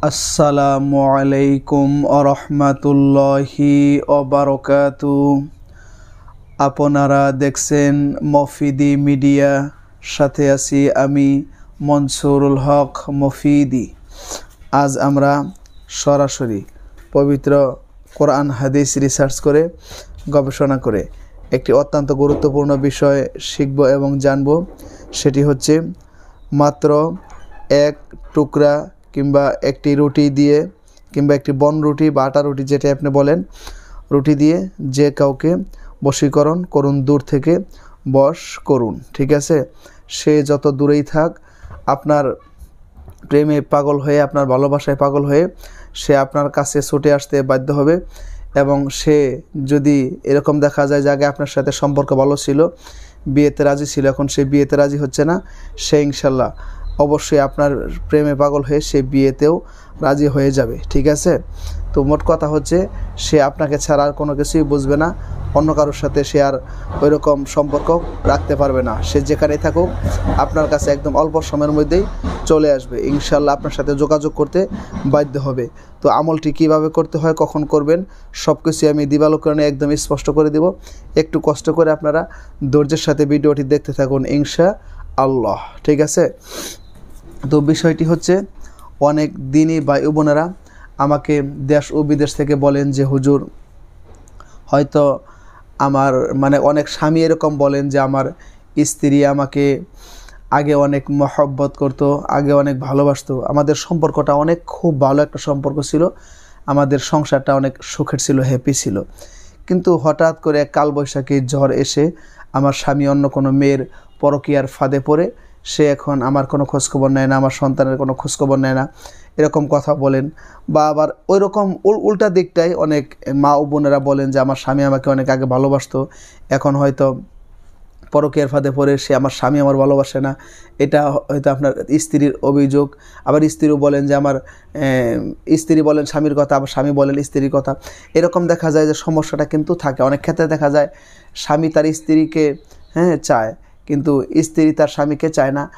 আসসালামু আলাইকুম আরহামাতুল্লাহি ওবারাকাতু। আপনারা দেখছেন মফিদি মিডিয়া, সাথে আছি আমি মনসুরুল হক মফিদি। আজ আমরা সরাসরি পবিত্র কোরআন হাদিস রিসার্চ করে গবেষণা করে একটি অত্যন্ত গুরুত্বপূর্ণ বিষয় শিখব এবং জানব। সেটি হচ্ছে মাত্র এক টুকরা কিংবা একটি রুটি দিয়ে কিংবা একটি বন রুটি বা আটা রুটি যেটা আপনি বলেন, রুটি দিয়ে যে কাউকে বশীকরণ করুন, দূর থেকে বশ করুন। ঠিক আছে, সে যত দূরেই থাক, আপনার প্রেমে পাগল হয়ে, আপনার ভালোবাসায় পাগল হয়ে সে আপনার কাছে ছুটে আসতে বাধ্য হবে। এবং সে যদি এরকম দেখা যায় যে আগে আপনার সাথে সম্পর্ক ভালো ছিল, বিয়েতে রাজি ছিল, এখন সে বিয়েতে রাজি হচ্ছে না, সে ইনশাল্লাহ অবশ্যই আপনার প্রেমে পাগল হয়ে সে বিয়েতেও রাজি হয়ে যাবে। ঠিক আছে, তো মোট কথা হচ্ছে সে আপনাকে ছাড়া আর কোনো কিছুই বুঝবে না, অন্য কারোর সাথে সে আর ওই রকম সম্পর্ক রাখতে পারবে না। সে যেখানেই থাকুক আপনার কাছে একদম অল্প সময়ের মধ্যেই চলে আসবে, ইনশাল্লাহ আপনার সাথে যোগাযোগ করতে বাধ্য হবে। তো আমলটি কিভাবে করতে হয়, কখন করবেন, সব কিছু আমি দিবালোকরণে একদম স্পষ্ট করে দেব। একটু কষ্ট করে আপনারা ধৈর্যের সাথে ভিডিওটি দেখতে থাকুন ইনশাআল্লাহ। ঠিক আছে, তো বিষয়টি হচ্ছে অনেক দিনই ভাই বোনেরা আমাকে দেশ ও বিদেশ থেকে বলেন যে হুজুর, হয়তো আমার অনেক স্বামী এরকম বলেন যে আমার স্ত্রী আমাকে আগে অনেক মহব্বত করতো, আগে অনেক ভালোবাসতো, আমাদের সম্পর্কটা অনেক খুব ভালো একটা সম্পর্ক ছিল, আমাদের সংসারটা অনেক সুখের ছিল, হ্যাপি ছিল। কিন্তু হঠাৎ করে কালবৈশাখী ঝড় এসে আমার স্বামী অন্য কোনো মেয়ের পরকীয়ার ফাঁদে পড়ে সে এখন আমার কোনো খোঁজখবর নেয় না, আমার সন্তানের কোনো খোঁজখবর নেয় না, এরকম কথা বলেন। বা আবার ওই রকম উল্টা দিকটাই অনেক মা ও বোনেরা বলেন যে আমার স্বামী আমাকে অনেক আগে ভালোবাসতো, এখন হয়তো পরকীয়ার ফাঁদে পড়ে সে আমার স্বামী আমার ভালোবাসে না। এটা হয়তো আপনার স্ত্রীর অভিযোগ। আবার স্ত্রীও বলেন যে আমার স্ত্রী বলেন স্বামীর কথা, আবার স্বামী বলেন স্ত্রীর কথা। এরকম দেখা যায় যে সমস্যাটা কিন্তু থাকে। অনেক ক্ষেত্রে দেখা যায় স্বামী তার স্ত্রীকে চায়, কিন্তু স্ত্রী তার স্বামীকে চায় না।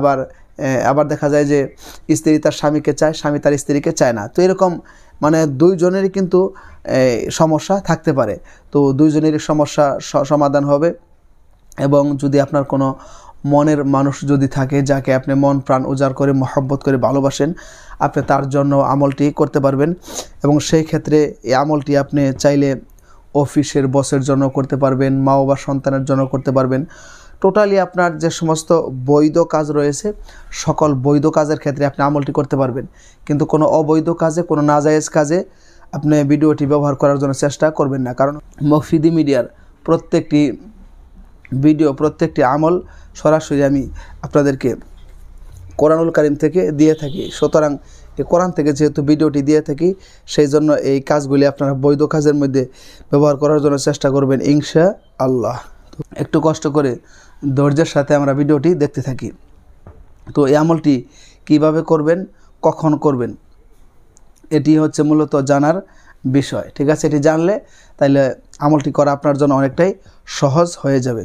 আবার দেখা যায় যে স্ত্রী তার স্বামীকে চায়, স্বামী তার স্ত্রীকে চায় না। তো এরকম দুইজনেরই কিন্তু সমস্যা থাকতে পারে। তো দুইজনেরই সমস্যা সমাধান হবে। এবং যদি আপনার কোনো মনের মানুষ যদি থাকে, যাকে আপনি মন প্রাণ উজাড় করে মহব্বত করে ভালোবাসেন, আপনি তার জন্য আমলটি করতে পারবেন। এবং সেই ক্ষেত্রে এই আমলটি আপনি চাইলে অফিসের বসের জন্য করতে পারবেন, মা বা সন্তানের জন্য করতে পারবেন। টোটালি আপনার যে সমস্ত বৈধ কাজ রয়েছে, সকল বৈধ কাজের ক্ষেত্রে আপনি আমলটি করতে পারবেন। কিন্তু কোনো অবৈধ কাজে, কোনো নাজায়েজ কাজে আপনি ভিডিওটি ব্যবহার করার জন্য চেষ্টা করবেন না। কারণ মফিদি মিডিয়ার প্রত্যেকটি ভিডিও, প্রত্যেকটি আমল সরাসরি আমি আপনাদেরকে কোরআনুল কারীম থেকে দিয়ে থাকি। সুতরাং এই কোরআন থেকে যেহেতু ভিডিওটি দিয়ে থাকি, সেই জন্য এই কাজগুলি আপনারা বৈধ কাজের মধ্যে ব্যবহার করার জন্য চেষ্টা করবেন ইনশাআল্লাহ। একটু কষ্ট করে ধৈর্যের সাথে আমরা ভিডিওটি দেখতে থাকি। তো এই আমলটি কিভাবে করবেন, কখন করবেন, এটি হচ্ছে মূলত জানার বিষয়। ঠিক আছে, এটি জানলে তাইলে আমলটি করা আপনার জন্য অনেকটাই সহজ হয়ে যাবে।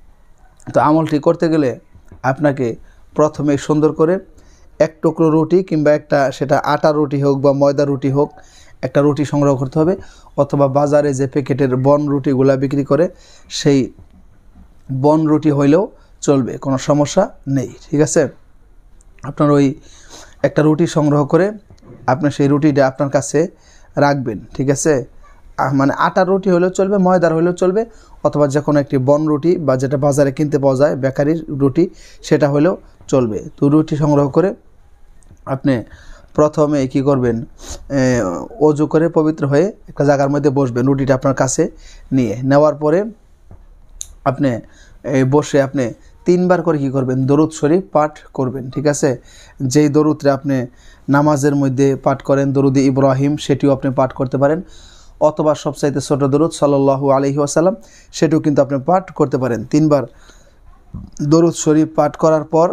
তো আমলটি করতে গেলে আপনাকে প্রথমে সুন্দর করে এক টুকরো রুটি কিংবা সেটা আটা রুটি হোক বা ময়দা রুটি হোক, একটা রুটি সংগ্রহ করতে হবে। অথবা বাজারে যে প্যাকেটের বন রুটিগুলা বিক্রি করে, সেই বন রুটি হইলেও চলবে, কোনো সমস্যা নেই। ঠিক আছে, আপনার ওই একটা রুটি সংগ্রহ করে আপনি সেই রুটিটা আপনার কাছে রাখবেন। ঠিক আছে, আটার রুটি হলেও চলবে, ময়দার হলেও চলবে, অথবা যে কোনো একটি বন রুটি বা যেটা বাজারে কিনতে পাওয়া যায় বেকারির রুটি, সেটা হলেও চলবে। তো রুটি সংগ্রহ করে আপনি প্রথমে কি করবেন, অজু করে পবিত্র হয়ে একটা জায়গার মধ্যে বসবেন, রুটিটা আপনার কাছে নেওয়ার পরে আপনি বসে আপনি 3 বার করে কি করবেন, দরুদ শরীফ পাঠ করবেন। ঠিক আছে, যেই দরুদটা আপনি নামাজের মধ্যে পাঠ করেন, দরুদ ইব্রাহিম, সেটিও আপনি পাঠ করতে পারেন। অথবা সবচাইতে ছোট দরুদ সাল্লাল্লাহু আলাইহি ওয়াসাল্লাম, সেটিও কিন্তু আপনি পাঠ করতে পারেন। 3 বার দরুদ শরীফ পাঠ করার পর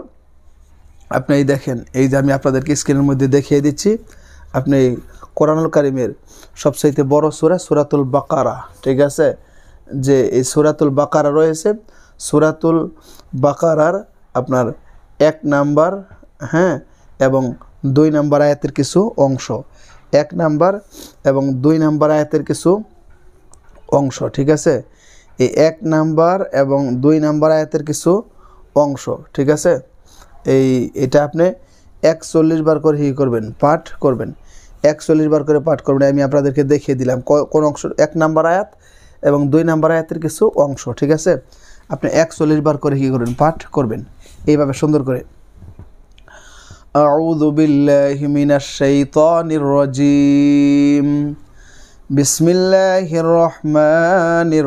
আপনি দেখেন, এই যে আমি আপনাদেরকে স্ক্রিনের মধ্যে দেখিয়ে দিচ্ছি, আপনি কোরআনুল কারীমের সবচাইতে বড় সূরা সূরাতুল বাকারা, ঠিক আছে, যে এই সূরাতুল বাকারা রয়েছে, সূরাতুল বাকারার আপনার 1 নাম্বার এবং 2 নম্বর আয়াতের কিছু অংশ, 1 নাম্বার এবং 2 নম্বর আয়াতের কিছু অংশ, ঠিক আছে? এই 1 নাম্বার এবং 2 নম্বর আয়াতের কিছু অংশ, ঠিক আছে? এটা আপনি 41 বার করে করবেন, পাঠ করবেন, 41 বার করে পাঠ করবেন। আমি আপনাদেরকে দেখিয়ে দিলাম কোন অংশ, 1 নাম্বার আয়াত এবং 2 নাম্বার আয়াতের কিছু অংশ, ঠিক আছে? আপনি 41 বার করে করবেন, পাঠ করবেন এইভাবে সুন্দর করে। আউযু বিল্লাহি মিনাশ শাইতানির রাজীম, বিসমিল্লাহির রহমানির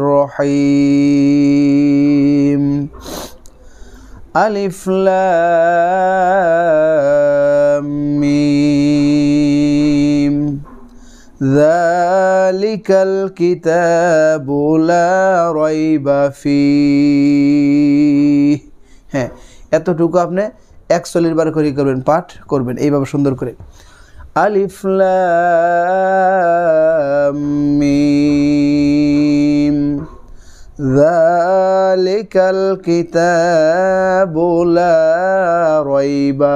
রহিম, আলিফ লাম মিম, যালিকাল কিতাবু লা রাইবা ফীহ। হ্যাঁ, এতটুকু আপনি 41 বার করে করবেন, পাঠ করবেন এইভাবে সুন্দর করে। আলিফ লাম মিম, যালিকাল কিতাবু লা রাইবা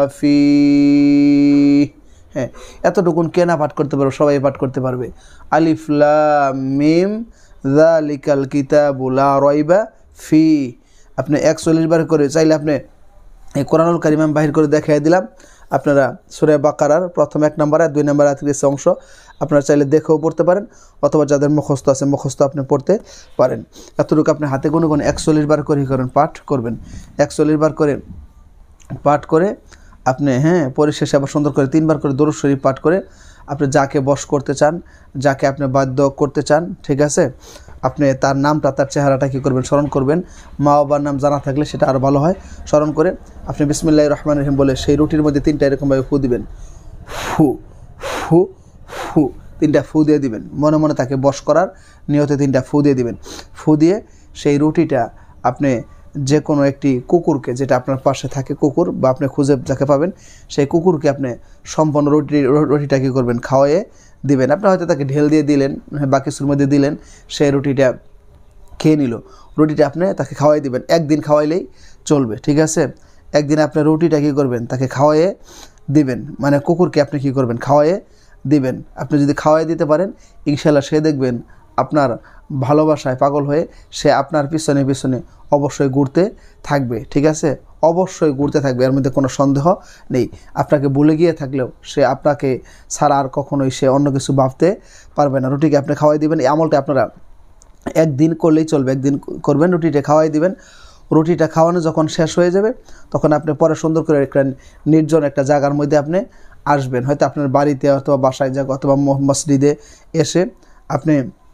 ফীহ। হ্যাঁ, এতটুকুন কে না পাঠ করতে পারবে? সবাই পাঠ করতে পারবে। আলিফ লাম মিম, যালিকাল কিতাবু লা রাইবা ফীহ। আপনি 41 বার করে, চাইলে আপনি এই কোরআনুল কারীম আমি বাহির করে দেখাই দিলাম, আপনারা সূরা বাকারার প্রথম 1 নম্বর আর 2 নম্বর আয়াতের অংশ আপনারা চাইলে দেখেও পড়তে পারেন, অথবা যাদের মুখস্থ আছে মুখস্থ আপনি পড়তে পারেন। এতটুকু আপনি হাতে গুনে গুনে 41 বার করে করেন, পাঠ করবেন। 41 বার করে পাঠ করে আপনি পরিশেষে আবার সুন্দর করে 3 বার করে দরুদ শরীফ পাঠ করে আপনি যাকে বশ করতে চান, যাকে আপনি বাধ্য করতে চান, ঠিক আছে, আপনি তার নামটা, তার চেহারাটা কী করবেন? স্মরণ করবেন। মা বাবার নাম জানা থাকলে সেটা আরও ভালো হয়। স্মরণ করে আপনি বিসমিল্লাহির রহমানির রহিম বলে সেই রুটির মধ্যে 3টা এরকমভাবে ফু দিবেন, ফু ফু ফু, 3টা ফু দিয়ে দিবেন। মনে মনে তাকে বশ করার নিয়তে 3টা ফু দিয়ে দিবেন। ফু দিয়ে সেই রুটিটা আপনি যে কোনো একটি কুকুরকে, যেটা আপনার পাশে থাকে কুকুর বা আপনি খুঁজে যাকে পাবেন, সেই কুকুরকে আপনি সম্পূর্ণ রুটিটা কী করবেন? খাওয়াইয়ে দিবেন। আপনি হয়তো তাকে ঢেল দিয়ে দিলেন বা কিছুর মধ্যে দিলেন, সেই রুটিটা খেয়ে নিল। রুটিটা আপনি তাকে খাওয়াই দিবেন, একদিন খাওয়াইলেই চলবে, ঠিক আছে? একদিন আপনি রুটিটা কী করবেন? তাকে খাওয়াইয়ে দিবেন, মানে কুকুরকে আপনি কী করবেন? খাওয়াইয়ে দিবেন। আপনি যদি খাওয়াই দিতে পারেন, ইনশাল্লাহ সে দেখবেন আপনার ভালোবাসায় পাগল হয়ে সে আপনার পিছনে পিছনে অবশ্যই ঘুরতে থাকবে, ঠিক আছে? অবশ্যই ঘুরতে থাকবে, এর মধ্যে কোনো সন্দেহ নেই। আপনাকে ভুলে গিয়ে থাকলেও সে আপনাকে ছাড়া আর কখনোই সে অন্য কিছু ভাবতে পারবে না। রুটিকে আপনি খাওয়াই দিবেন। এই আমলটা আপনারা একদিন করলেই চলবে, একদিন করবেন, রুটিটা খাওয়াই দিবেন। রুটিটা খাওয়ানো যখন শেষ হয়ে যাবে, তখন আপনি পরে সুন্দর করে একটা নির্জন একটা জায়গার মধ্যে আপনি আসবেন, হয়তো আপনার বাড়িতে অথবা বাসায় যাক অথবা মসজিদে এসে আপনি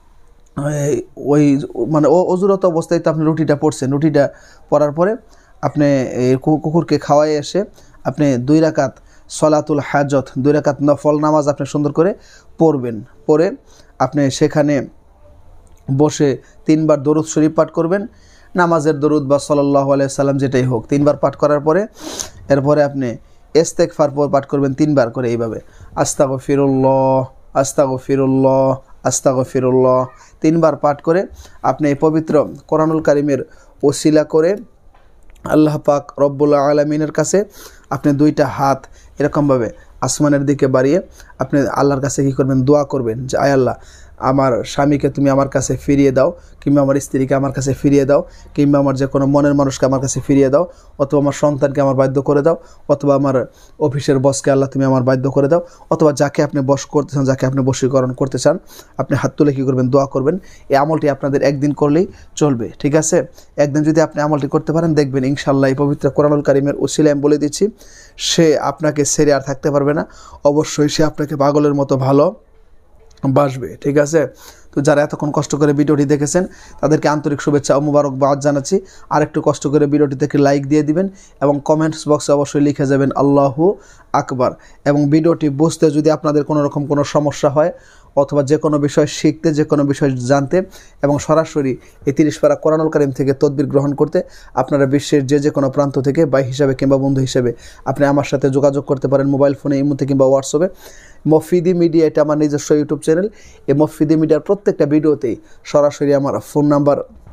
ওই মানে অজুরত অবস্থায় তো আপনি রুটিটা পড়ছেন, রুটিটা পড়ার পরে আপনি কুকুরকে খাওয়াই এসে আপনি 2 রাকাত সলাতুল হাজত, 2 রাকাত নফল নামাজ আপনি সুন্দর করে পড়বেন। পড়ে আপনি সেখানে বসে 3 বার দরুদ শরীফ পাঠ করবেন, নামাজের দরুদ বা সাল্লাল্লাহু আলাইহি সাল্লাম যেটাই হোক। 3 বার পাঠ করার পরে এরপরে আপনি ইস্তেগফার পাঠ করবেন 3 বার করে, এইভাবে আস্তাগফিরুল্লাহ আস্তাগফিরুল্লাহ আস্তাগফিরুল্লাহ 3 বার পাঠ করে আপনি এই পবিত্র কোরআনুল কারীমের ওসিলা করে আল্লাহ পাক রব্বুল আলামিনের কাছে আপনি 2টা হাত এরকমভাবে আসমানের দিকে বাড়িয়ে আপনি আল্লাহর কাছে কী করবেন? দোয়া করবেন যে আয় আল্লাহ, আমার স্বামীকে তুমি আমার কাছে ফিরিয়ে দাও, কিংবা আমার স্ত্রীকে আমার কাছে ফিরিয়ে দাও, কিংবা আমার যে কোনো মনের মানুষকে আমার কাছে ফিরিয়ে দাও, অথবা আমার সন্তানকে আমার বাধ্য করে দাও, অথবা আমার অফিসের বসকে আল্লাহ তুমি আমার বাধ্য করে দাও, অথবা যাকে আপনি বশ করতে চান, যাকে আপনি বশীকরণ করতে চান, আপনি হাত তুলে কী করবেন? দোয়া করবেন। এই আমলটি আপনাদের একদিন করলেই চলবে, ঠিক আছে? একদিন যদি আপনি আমলটি করতে পারেন, দেখবেন ইনশাআল্লাহ এই পবিত্র কোরআনুল কারীমের ওসিলায় আমি বলে দিচ্ছি, সে আপনাকে ছেড়ে আর থাকতে পারবে না। অবশ্যই সে আপনাকে পাগলের মতো ভালো বাসবে, ঠিক আছে? তো যারা এতক্ষণ কষ্ট করে ভিডিওটি দেখেছেন তাদেরকে আন্তরিক শুভেচ্ছা ও মুবারকবাদ জানাচ্ছি। আর একটু কষ্ট করে ভিডিওটি থেকে লাইক দিয়ে দিবেন এবং কমেন্টস বক্সে অবশ্যই লিখে যাবেন আল্লাহু আকবার। এবং ভিডিওটি বুঝতে যদি আপনাদের কোনো রকম কোনো সমস্যা হয়, অথবা যে কোনো বিষয় শিখতে, যে কোনো বিষয় জানতে এবং সরাসরি এই 30 পারা কোরআনুল কারীম থেকে তদবির গ্রহণ করতে আপনারা বিশ্বের যে কোনো প্রান্ত থেকে ভাই হিসাবে কিংবা বন্ধু হিসেবে আপনি আমার সাথে যোগাযোগ করতে পারেন মোবাইল ফোনে, ইমোতে কিংবা হোয়াটসঅ্যাপে। মফিদি মিডিয়া এটা আমার নিজস্ব ইউটিউব চ্যানেল। এই মফিদি মিডিয়ার প্রত্যেকটা ভিডিওতেই সরাসরি আমার ফোন নাম্বার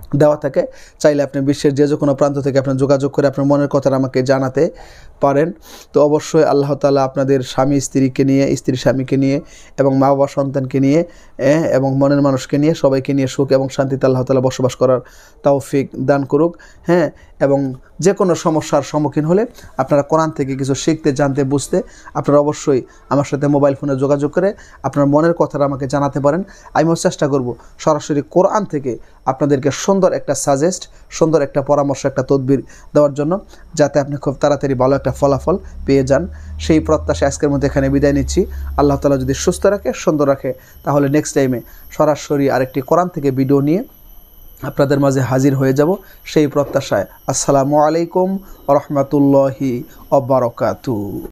দেওয়া থাকে। চাইলে আপনি বিশ্বের যে কোনো প্রান্ত থেকে আপনি যোগাযোগ করে আপনার মনের কথাটা আমাকে জানাতে পারেন। তো অবশ্যই আল্লাহ তাআলা আপনাদের স্বামী স্ত্রীকে নিয়ে, স্ত্রী স্বামীকে নিয়ে এবং মা বাবা সন্তানকে নিয়ে এবং মনের মানুষকে নিয়ে, সবাইকে নিয়ে সুখ এবং শান্তিতে আল্লাহ তাআলা বসবাস করার তৌফিক দান করুক। হ্যাঁ, এবং যে কোনো সমস্যার সম্মুখীন হলে আপনারা কোরআন থেকে কিছু শিখতে, জানতে, বুঝতে আপনারা অবশ্যই আমার সাথে মোবাইল ফোনে যোগাযোগ করে আপনার মনের কথাটা আমাকে জানাতে পারেন। আমিও চেষ্টা করব সরাসরি কোরআন থেকে আপনাদেরকে সুন্দর একটা সাজেস্ট, সুন্দর একটা পরামর্শ, একটা তদবির দেওয়ার জন্য, যাতে আপনি খুব তাড়াতাড়ি ভালো একটা ফলাফল পেয়ে যান। সেই প্রত্যাশা আজকের মধ্যে এখানে বিদায় নিচ্ছি। আল্লাহ তাআলা যদি সুস্থ রাখে, সুন্দর রাখে, তাহলে নেক্সট টাইমে সরাসরি আরেকটি কোরআন থেকে ভিডিও নিয়ে আপনাদের মাঝে হাজির হয়ে যাব, সেই প্রত্যাশায়। আসসালামু আলাইকুম ওয়া রাহমাতুল্লাহি ওয়া বারাকাতুহু।